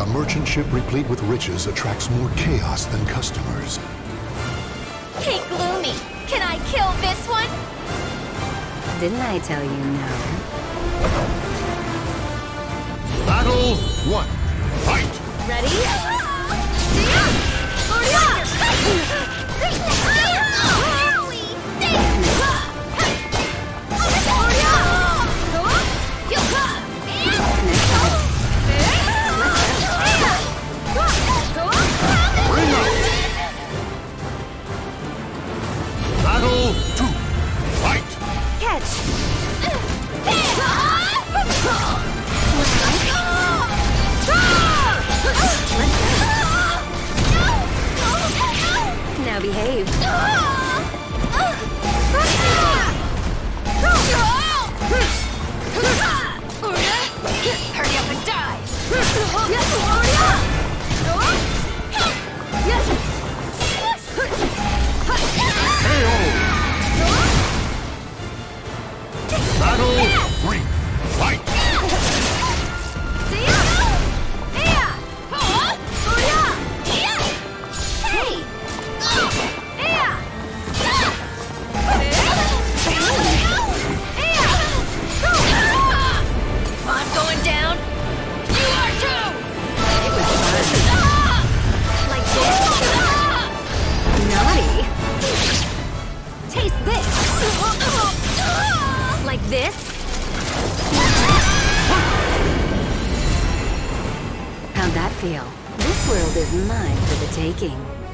A merchant ship replete with riches attracts more chaos than customers. Hey, Gloomy, can I kill this one? Didn't I tell you no? Battle 1. Fight! Ready? Battle 2. Fight! Catch! Now behave. Hurry up and die! Battle 3. Fight! I'm going down. You are too. Like this. Naughty. Taste this. Like this. How'd that feel? This world is mine for the taking.